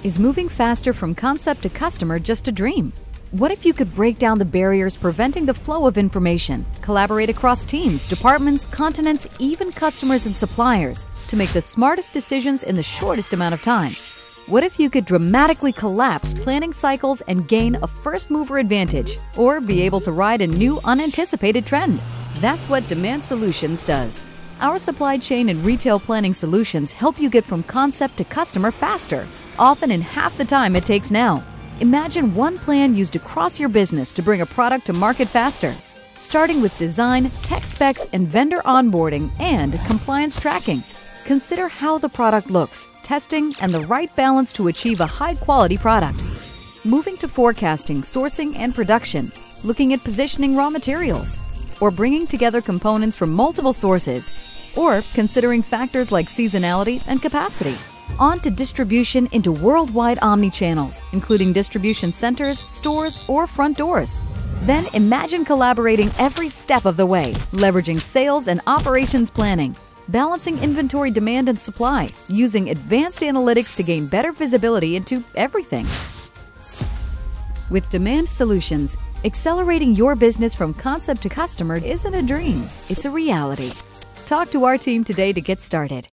Is moving faster from concept to customer just a dream? What if you could break down the barriers preventing the flow of information, collaborate across teams, departments, continents, even customers and suppliers to make the smartest decisions in the shortest amount of time? What if you could dramatically collapse planning cycles and gain a first-mover advantage, or be able to ride a new unanticipated trend? That's what Demand Solutions does. Our supply chain and retail planning solutions help you get from concept to customer faster, often in half the time it takes now. Imagine one plan used across your business to bring a product to market faster, starting with design, tech specs, and vendor onboarding and compliance tracking. Consider how the product looks, testing, and the right balance to achieve a high-quality product. Moving to forecasting, sourcing, and production, looking at positioning raw materials, or bringing together components from multiple sources, or considering factors like seasonality and capacity. On to distribution into worldwide omni-channels, including distribution centers, stores, or front doors. Then imagine collaborating every step of the way, leveraging sales and operations planning, balancing inventory demand and supply, using advanced analytics to gain better visibility into everything. With Demand Solutions, accelerating your business from concept to customer isn't a dream, it's a reality. Talk to our team today to get started.